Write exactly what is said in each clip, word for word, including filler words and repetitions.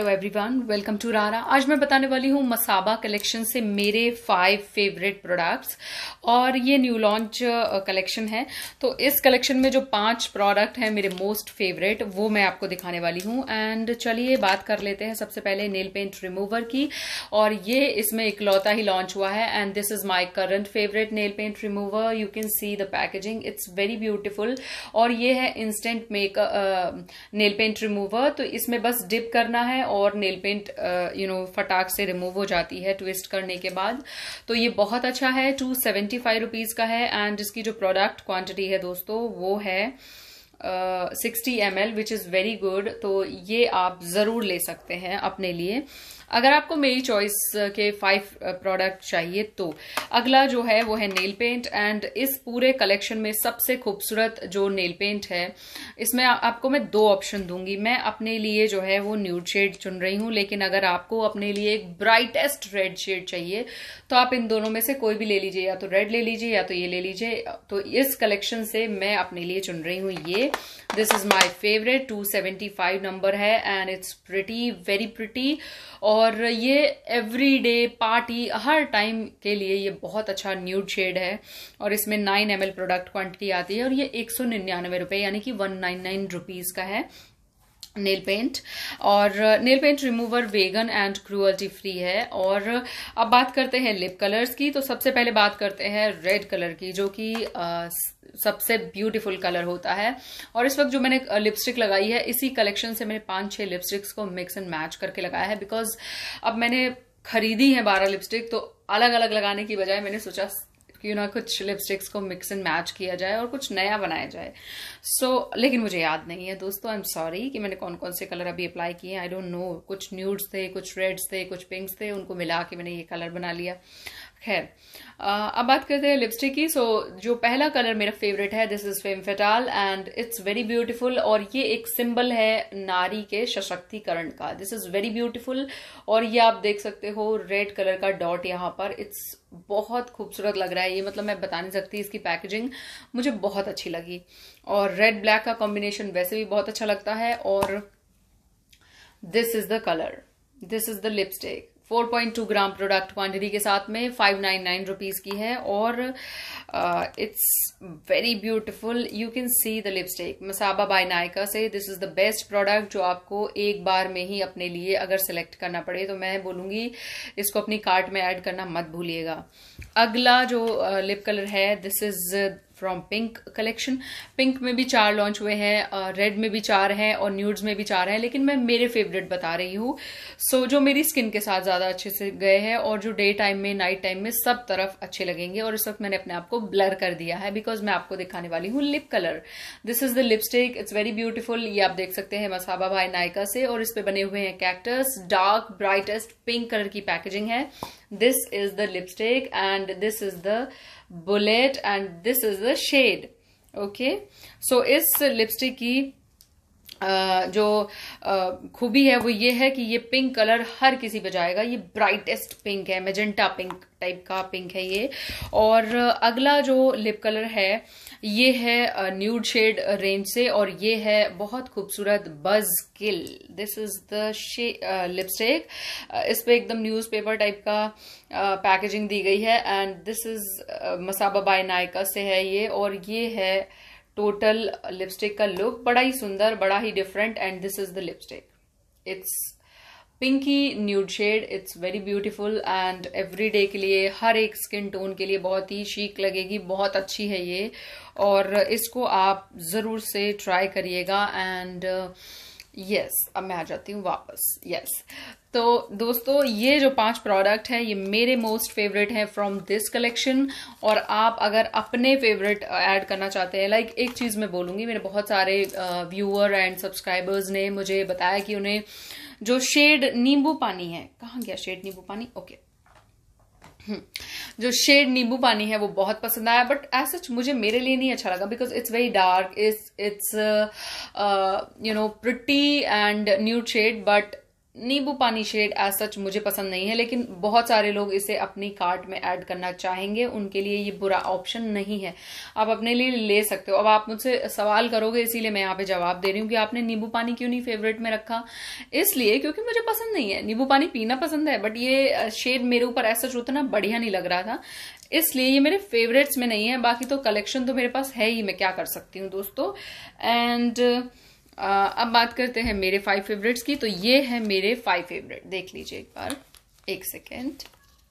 Hello everyone, welcome to रारा। आज मैं बताने वाली हूँ मसाबा कलेक्शन से मेरे फाइव फेवरेट प्रोडक्ट्स, और ये न्यू लॉन्च कलेक्शन है। तो इस कलेक्शन में जो पांच प्रोडक्ट हैं मेरे मोस्ट फेवरेट, वो मैं आपको दिखाने वाली हूँ। एंड चलिए बात कर लेते हैं सबसे पहले नेल पेंट रिमूवर की। और ये इसमें इकलौता ही लॉन्च हुआ है, and this is my current favourite nail paint remover. You can see the packaging, it's very beautiful. और ये है instant make nail paint remover. तो इसमें बस डिप करना है और नेल पेंट यू नो फटाक से रिमूव हो जाती है ट्विस्ट करने के बाद। तो ये बहुत अच्छा है, टू सेवेंटी फाइव रुपीज का है। एंड इसकी जो प्रोडक्ट क्वांटिटी है दोस्तों वो है sixty M L, which is very good. तो ये आप जरूर ले सकते हैं अपने लिए अगर आपको मेरी चॉइस के फाइव प्रोडक्ट चाहिए। तो अगला जो है वो है नेल पेंट। एंड इस पूरे कलेक्शन में सबसे खूबसूरत जो नेल पेंट है, इसमें आपको मैं दो ऑप्शन दूंगी। मैं अपने लिए जो है वो न्यूड शेड चुन रही हूं, लेकिन अगर आपको अपने लिए एक ब्राइटेस्ट रेड शेड चाहिए तो आप इन दोनों में से कोई भी ले लीजिए, या तो रेड ले लीजिए या तो ये ले लीजिए। तो इस कलेक्शन से मैं अपने लिए चुन रही हूँ ये। This is my favourite, two seventy five number है, and it's pretty, very pretty. और ये एवरीडे पार्टी हर टाइम के लिए ये बहुत अच्छा न्यूड शेड है। और इसमें nine M L product quantity आती है, और ये एक सौ निन्यानवे रुपए यानी कि वन नाइन नाइन रुपीज का है नेल पेंट। और nail paint remover vegan and cruelty free है। और अब बात करते हैं लिप कलर्स की। तो सबसे पहले बात करते हैं रेड कलर की, जो कि सबसे ब्यूटीफुल कलर होता है। और इस वक्त जो मैंने लिपस्टिक लगाई है, इसी कलेक्शन से मैंने पांच छह लिपस्टिक्स को मिक्स एंड मैच करके लगाया है। बिकॉज अब मैंने खरीदी है बारह लिपस्टिक, तो अलग अलग लगाने की बजाय मैंने सोचा क्यों ना कुछ लिपस्टिक्स को मिक्स एंड मैच किया जाए और कुछ नया बनाया जाए। सो so, लेकिन मुझे याद नहीं है दोस्तों, आई एम सॉरी कि मैंने कौन कौन से कलर अभी अप्लाई किए हैं। आई डोंट नो, कुछ न्यूड्स थे, कुछ रेड्स थे, कुछ पिंक्स थे, उनको मिला के मैंने ये कलर बना लिया। खैर, अब बात करते हैं लिपस्टिक की। सो so, जो पहला कलर मेरा फेवरेट है, this is femme fatale, and it's very beautiful. और ये एक सिंबल है नारी के सशक्तिकरण का। This is very beautiful. और ये आप देख सकते हो रेड कलर का डॉट यहाँ पर, इट्स बहुत खूबसूरत लग रहा है ये। मतलब मैं बता नहीं सकती, इसकी पैकेजिंग मुझे बहुत अच्छी लगी। और रेड ब्लैक का कॉम्बिनेशन वैसे भी बहुत अच्छा लगता है। और this is the colour, this is the lipstick. Four point two gram product quantity के साथ में फाइव नाइन नाइन रुपीज की है। और it's very beautiful. You can see the lipstick Masaba by Nykaa से। This is the best product जो आपको एक बार में ही अपने लिए अगर सिलेक्ट करना पड़े तो मैं बोलूंगी इसको अपनी कार्ट में ऐड करना मत भूलिएगा। अगला जो लिप uh, कलर है, this is from pink collection. Pink में भी चार लॉन्च हुए हैं, रेड में भी चार हैं, और न्यूड्स में भी चार हैं, लेकिन मैं मेरे फेवरेट बता रही हूँ। सो so, जो मेरी स्किन के साथ ज्यादा अच्छे से गए हैं, और जो डे टाइम में, नाइट टाइम में सब तरफ अच्छे लगेंगे। और इस वक्त मैंने अपने आप को ब्लर कर दिया है बिकॉज मैं आपको दिखाने वाली हूँ lip colour. This is the lipstick, it's very beautiful. ये आप देख सकते हैं मसाबा बाय नायका से, और इस पे बने हुए हैं cactus. Dark brightest pink colour की पैकेजिंग है। This is the lipstick, and this is the bullet, and this is the shade. Okay, so इस लिपस्टिक की Uh, जो uh, खूबी है वो ये है कि ये पिंक कलर हर किसी पे जाएगा। ये ब्राइटेस्ट पिंक है, मेजेंटा पिंक टाइप का पिंक है ये। और uh, अगला जो लिप कलर है ये है न्यूड शेड रेंज से, और ये है बहुत खूबसूरत buzz kill. This is the lipstick. इस पे एकदम न्यूज़पेपर टाइप का पैकेजिंग uh, दी गई है। And this is Masaba by Nykaa से है ये। और ये है टोटल लिपस्टिक का लुक, बड़ा ही सुंदर, बड़ा ही different. And this is the lipstick, it's pinky nude shade, it's very beautiful. And everyday के लिए, हर एक स्किन टोन के लिए बहुत ही शीक लगेगी, बहुत अच्छी है ये। और इसको आप जरूर से ट्राई करिएगा। एंड यस yes, अब मैं आ जाती हूँ वापस। Yes yes. तो दोस्तों, ये जो पांच प्रोडक्ट हैं ये मेरे मोस्ट फेवरेट हैं फ्रॉम दिस कलेक्शन। और आप अगर अपने फेवरेट ऐड करना चाहते हैं, लाइक like एक चीज मैं बोलूंगी, मेरे बहुत सारे व्यूअर एंड सब्सक्राइबर्स ने मुझे बताया कि उन्हें जो शेड नींबू पानी है, कहाँ गया शेड नींबू पानी, ओके okay. जो शेड नींबू पानी है वो बहुत पसंद आया, बट एज सच मुझे मेरे लिए नहीं अच्छा लगा because it's very dark, it's it's you know pretty and nude shade, but नींबू पानी शेड एज सच मुझे पसंद नहीं है, लेकिन बहुत सारे लोग इसे अपनी कार्ट में ऐड करना चाहेंगे, उनके लिए ये बुरा ऑप्शन नहीं है, आप अपने लिए ले सकते हो। अब आप मुझसे सवाल करोगे, इसीलिए मैं यहाँ पे जवाब दे रही हूँ कि आपने नींबू पानी क्यों नहीं फेवरेट में रखा। इसलिए क्योंकि मुझे पसंद नहीं है, नींबू पानी पीना पसंद है, बट ये शेड मेरे ऊपर ऐसा उतना बढ़िया नहीं लग रहा था, इसलिए ये मेरे फेवरेट्स में नहीं है। बाकी तो कलेक्शन तो मेरे पास है ही, मैं क्या कर सकती हूँ दोस्तों। एंड Uh, अब बात करते हैं मेरे फाइव फेवरेट्स की। तो ये है मेरे फाइव फेवरेट, देख लीजिए एक बार, एक सेकेंड।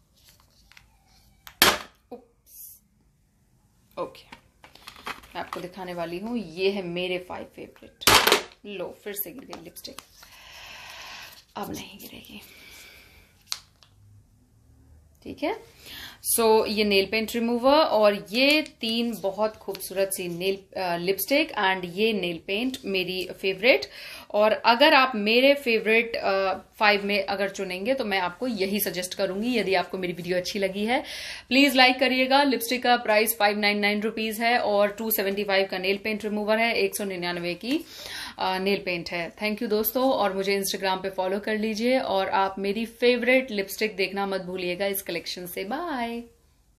ओके, मैं आपको दिखाने वाली हूं, ये है मेरे फाइव फेवरेट। लो, फिर से गिर गई लिपस्टिक, अब नहीं गिरेगी, ठीक है। सो so, ये नेल पेंट रिमूवर और ये तीन बहुत खूबसूरत सी नेल लिपस्टिक एंड ये नेल पेंट मेरी फेवरेट। और अगर आप मेरे फेवरेट फाइव में अगर चुनेंगे तो मैं आपको यही सजेस्ट करूंगी। यदि आपको मेरी वीडियो अच्छी लगी है प्लीज लाइक करिएगा। लिपस्टिक का price five nine nine rupees है और टू सेवेंटी फाइव का नेल पेंट रिमूवर है, एक सौ निन्यानवे की नेल पेंट है। थैंक यू दोस्तों, और मुझे इंस्टाग्राम पे फॉलो कर लीजिए और आप मेरी फेवरेट लिपस्टिक देखना मत भूलिएगा इस कलेक्शन से। बाय।